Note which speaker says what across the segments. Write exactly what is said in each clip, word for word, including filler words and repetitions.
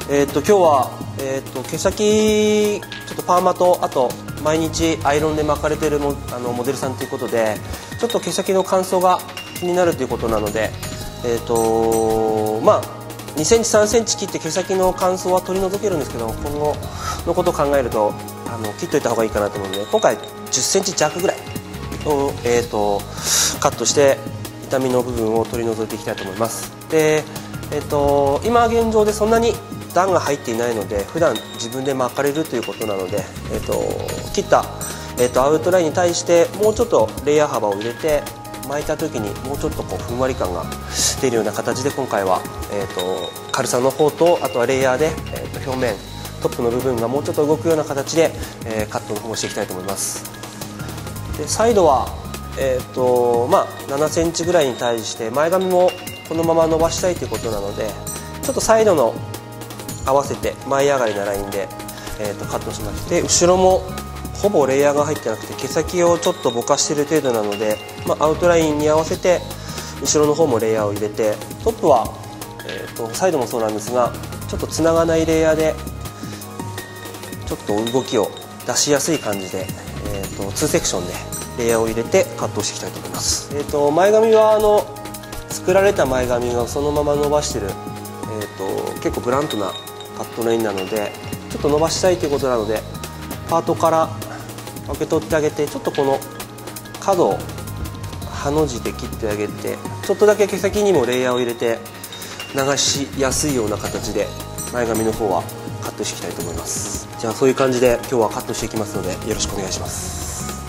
Speaker 1: えー、と今日は、えー、と毛先ちょっとパーマとあと毎日アイロンで巻かれてるモあのモデルさんということでちょっと毛先の乾燥が気になるということなので、えーとまあ、にセンチさんセンチ切って毛先の乾燥は取り除けるんですけど、今後のことを考えるとあの切っといた方がいいかなと思うので、今回じゅっセンチ弱ぐらいを、えー、とカットして痛みの部分を取り除いていきたいと思います。で、えー、と今現状でそんなに段が入っていないので普段自分で巻かれるということなので、えー、と切った、えー、とアウトラインに対してもうちょっとレイヤー幅を入れて巻いた時にもうちょっとこうふんわり感が出るような形で今回は、えー、と軽さの方とあとはレイヤーで、えー、と表面トップの部分がもうちょっと動くような形で、えー、カットの方をしていきたいと思います。でサイドは、えーとまあ、ななセンチぐらいに対して前髪もこのまま伸ばしたいということなのでちょっとサイドの合わせて前上がりなラインで、えー、とカットしまして、後ろもほぼレイヤーが入ってなくて毛先をちょっとぼかしている程度なので、まあ、アウトラインに合わせて後ろの方もレイヤーを入れて、トップは、えー、とサイドもそうなんですがちょっとつながないレイヤーでちょっと動きを出しやすい感じで、えー、とにセクションでレイヤーを入れてカットしていきたいと思います。えー、と前髪はあの作られた前髪がそのまま伸ばしてる、えー、と結構ブラントなカットラインなのでちょっと伸ばしたいということなのでパートから受け取ってあげて、ちょっとこの角をハの字で切ってあげて、ちょっとだけ毛先にもレイヤーを入れて流しやすいような形で前髪の方はカットしていきたいと思います。じゃあそういう感じで今日はカットしていきますのでよろしくお願いします。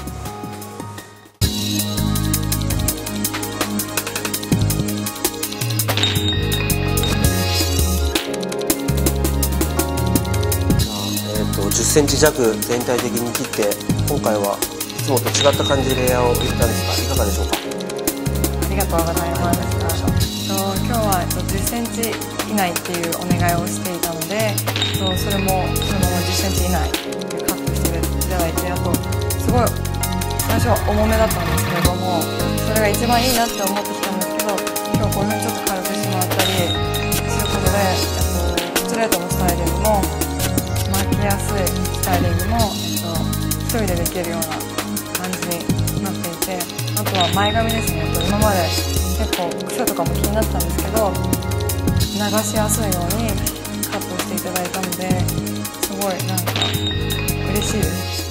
Speaker 1: じゅっセンチ弱全体的に切って、今回はいつもと違った感じでレイヤーを入れたんですがいかがでしょうか。
Speaker 2: ありがとうございます。今日はじゅっセンチ以内っていうお願いをしていたので、それもそのままじゅっセンチ以内でカットしていただいて、あとすごい最初は重めだったんですけれども、それが一番いいなって思ってきたんですけど、今日こういうふうにちょっと軽くしてもらったりすることで、えっと、ストレートのスタイリングも巻きやすいスタイリングも、えっと、一人でできるような感じになっていて、あとは前髪ですね。今まで結構癖とかも気になってたんですけど流しやすいようにカットしていただいたので、すごいなんか嬉しいです。